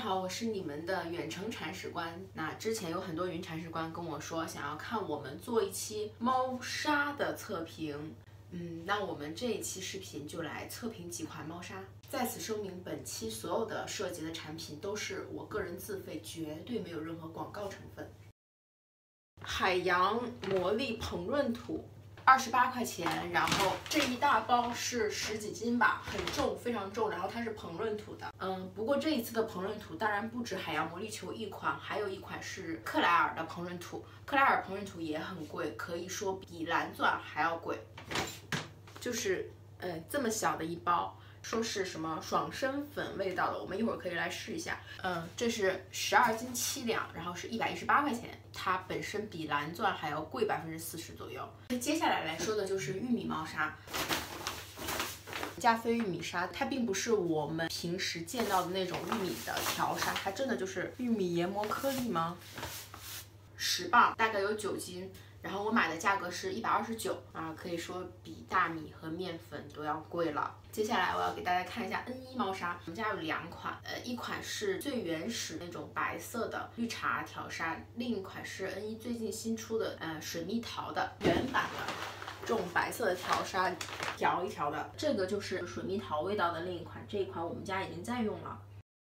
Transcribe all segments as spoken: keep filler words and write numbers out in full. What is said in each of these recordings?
好，我是你们的远程铲屎官。那之前有很多云铲屎官跟我说，想要看我们做一期猫砂的测评。嗯，那我们这一期视频就来测评几款猫砂。在此声明，本期所有的涉及的产品都是我个人自费，绝对没有任何广告成分。海洋魔力膨润土。 二十八块钱，然后这一大包是十几斤吧，很重，非常重。然后它是膨润土的，嗯，不过这一次的膨润土当然不止海洋魔力球一款，还有一款是克莱尔的膨润土。克莱尔膨润土也很贵，可以说比蓝钻还要贵。就是呃这么小的一包，说是什么爽身粉味道的，我们一会儿可以来试一下。嗯，这是十二斤七两，然后是一百一十八块钱。 它本身比蓝钻还要贵百分之四十左右。接下来来说的就是玉米猫砂，加菲玉米砂，它并不是我们平时见到的那种玉米的条砂，它真的就是玉米研磨颗粒吗？十磅，大概有九斤。 然后我买的价格是一百二十九啊，可以说比大米和面粉都要贵了。接下来我要给大家看一下 N 一 猫砂，我们家有两款，呃，一款是最原始那种白色的绿茶条砂，另一款是 N 一 最近新出的，呃，水蜜桃的原版的这种白色的条砂，条一条的。这个就是水蜜桃味道的另一款，这一款我们家已经在用了。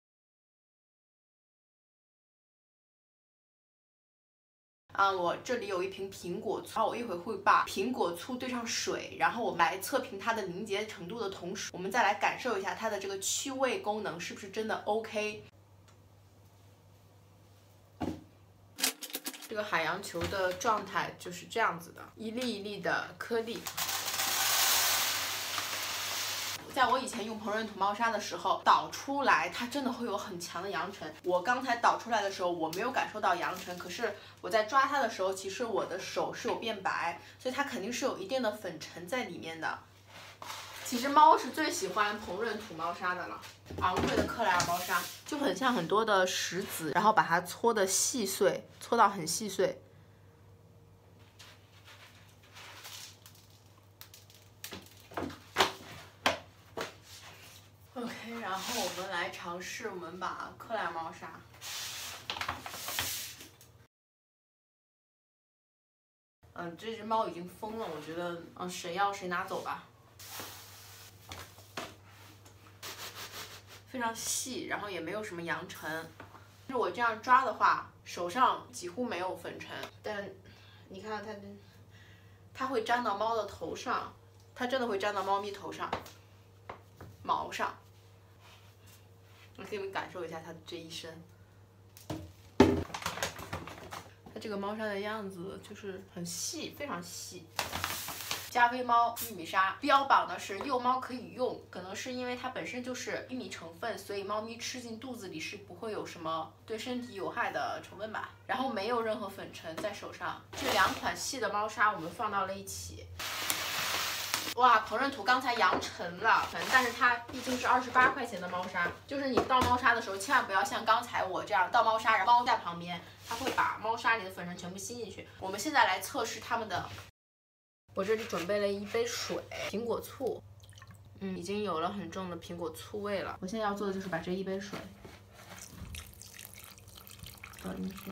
啊、嗯，我这里有一瓶苹果醋，然后我一会儿会把苹果醋兑上水，然后我们来测评它的凝结程度的同时，我们再来感受一下它的这个去味功能是不是真的 OK。这个海洋球的状态就是这样子的，一粒一粒的颗粒。 在我以前用膨润土猫砂的时候，导出来它真的会有很强的扬尘。我刚才导出来的时候，我没有感受到扬尘，可是我在抓它的时候，其实我的手是有变白，所以它肯定是有一定的粉尘在里面的。其实猫是最喜欢膨润土猫砂的了，昂贵的克莱尔猫砂就很像很多的石子，然后把它搓的细碎，搓到很细碎。 OK， 然后我们来尝试，我们把克莱尔猫砂，嗯，这只猫已经疯了，我觉得，嗯，谁要谁拿走吧。非常细，然后也没有什么扬尘。就是我这样抓的话，手上几乎没有粉尘，但你看它，它会粘到猫的头上，它真的会粘到猫咪头上、毛上。 我给你们感受一下它这一身，它这个猫砂的样子就是很细，非常细。加菲猫玉米砂标榜的是幼猫可以用，可能是因为它本身就是玉米成分，所以猫咪吃进肚子里是不会有什么对身体有害的成分吧。然后没有任何粉尘在手上。这两款细的猫砂我们放到了一起。 哇，膨润土刚才扬尘了，但是它毕竟是二十八块钱的猫砂，就是你倒猫砂的时候，千万不要像刚才我这样倒猫砂，然后猫在旁边，它会把猫砂里的粉尘全部吸进去。我们现在来测试它们的，我这里准备了一杯水，苹果醋，嗯，已经有了很重的苹果醋味了。我现在要做的就是把这一杯水倒进去。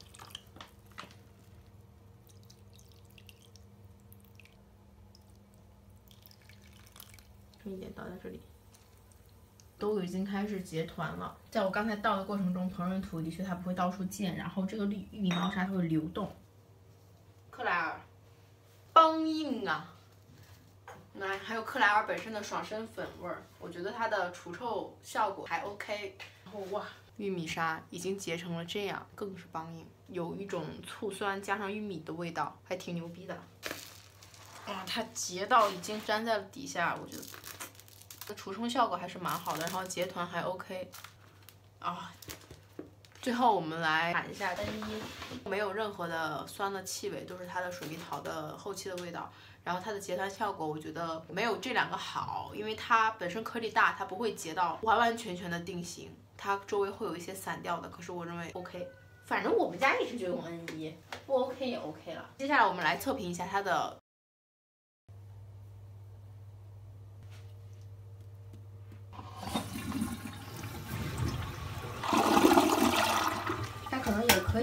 一点倒在这里，都已经开始结团了。在我刚才倒的过程中，膨润土的确它不会到处溅，然后这个玉米猫砂它会流动。克莱尔，梆硬啊！来，还有克莱尔本身的爽身粉味儿，我觉得它的除臭效果还 OK。然后哇，玉米砂已经结成了这样，更是梆硬，有一种醋酸加上玉米的味道，还挺牛逼的。 啊，它结到已经粘在了底下，我觉得除虫效果还是蛮好的，然后结团还 OK。啊，最后我们来喊一下 N 一，没有任何的酸的气味，都是它的水蜜桃的后期的味道。然后它的结团效果，我觉得没有这两个好，因为它本身颗粒大，它不会结到完完全全的定型，它周围会有一些散掉的。可是我认为 OK， 反正我们家一直就用 N 一，不 OK 也 OK 了。接下来我们来测评一下它的。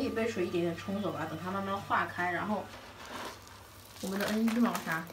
以被水一点点冲走吧，等它慢慢化开。然后我们的 N 一 猫砂，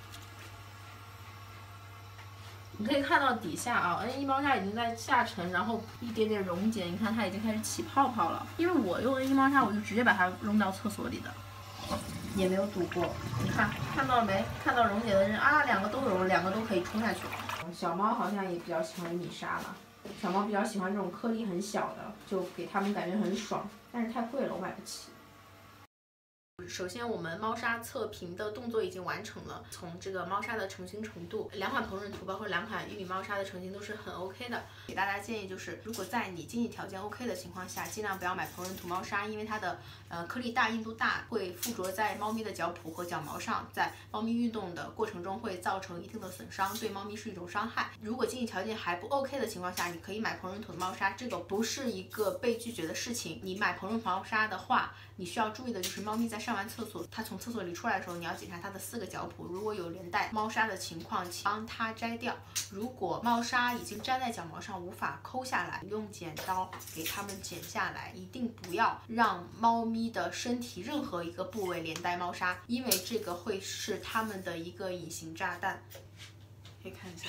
你可以看到底下啊 ，N 一 猫砂已经在下沉，然后一点点溶解，你看它已经开始起泡泡了。因为我用 N 一 猫砂，我就直接把它扔到厕所里的。 也没有堵过，你看看到了没？看到溶解的人啊，两个都有，两个都可以冲下去。小猫好像也比较喜欢米沙了，小猫比较喜欢这种颗粒很小的，就给它们感觉很爽，但是太贵了，我买不起。 首先，我们猫砂测评的动作已经完成了。从这个猫砂的成型程度，两款膨润土包括两款玉米猫砂的成型都是很 OK 的。给大家建议就是，如果在你经济条件 OK 的情况下，尽量不要买膨润土猫砂，因为它的呃颗粒大、硬度大，会附着在猫咪的脚蹼和脚毛上，在猫咪运动的过程中会造成一定的损伤，对猫咪是一种伤害。如果经济条件还不 OK 的情况下，你可以买膨润土的猫砂，这个不是一个被拒绝的事情。你买膨润猫砂的话，你需要注意的就是猫咪在上完厕所，它从厕所里出来的时候，你要检查它的四个脚蹼，如果有连带猫砂的情况，请帮它摘掉。如果猫砂已经粘在脚毛上，无法抠下来，用剪刀给它们剪下来。一定不要让猫咪的身体任何一个部位连带猫砂，因为这个会是它们的一个隐形炸弹。可以看一下，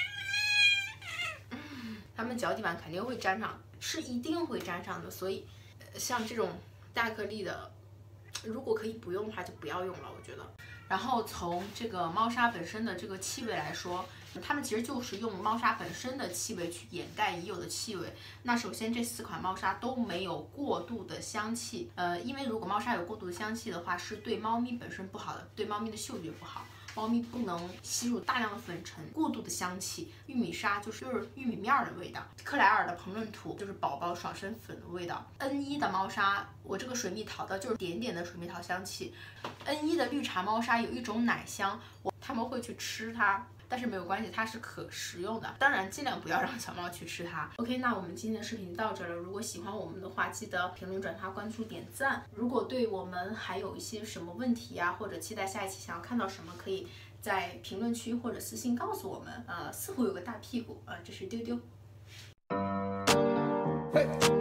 它们脚底板肯定会粘上，是一定会粘上的。所以，像这种大颗粒的，如果可以不用的话，就不要用了，我觉得。然后从这个猫砂本身的这个气味来说，它们其实就是用猫砂本身的气味去掩盖已有的气味。那首先这四款猫砂都没有过度的香气，呃，因为如果猫砂有过度的香气的话，是对猫咪本身不好的，对猫咪的嗅觉不好。猫咪不能吸入大量的粉尘，过度的香气。玉米砂就是就是玉米面的味道，克莱尔的膨润土就是宝宝爽身粉的味道。N 一 的猫砂，我这个水蜜桃的就是点点的水蜜桃香气。N 一 的绿茶猫砂有一种奶香，我他们会去吃它。但是没有关系，它是可食用的。当然，尽量不要让小猫去吃它。OK， 那我们今天的视频到这了。如果喜欢我们的话，记得评论、转发、关注、点赞。如果对我们还有一些什么问题呀、啊，或者期待下一期想要看到什么，可以在评论区或者私信告诉我们。呃，似乎有个大屁股，呃，这是丢丢。Hey.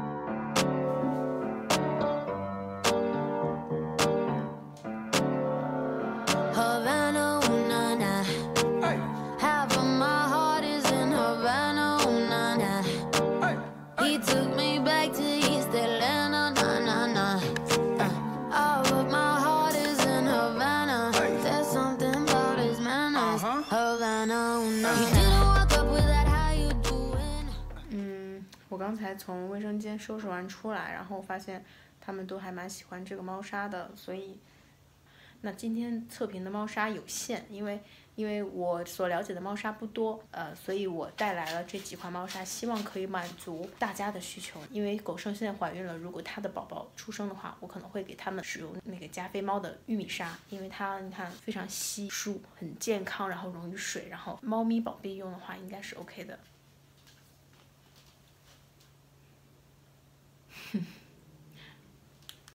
嗯，我刚才从卫生间收拾完出来，然后发现他们都还蛮喜欢这个猫砂的，所以那今天测评的猫砂有限，因为因为我所了解的猫砂不多，呃，所以我带来了这几款猫砂，希望可以满足大家的需求。因为狗剩现在怀孕了，如果它的宝宝出生的话，我可能会给它们使用那个加菲猫的玉米砂，因为它你看非常稀疏，很健康，然后溶于水，然后猫咪宝贝用的话应该是 OK 的。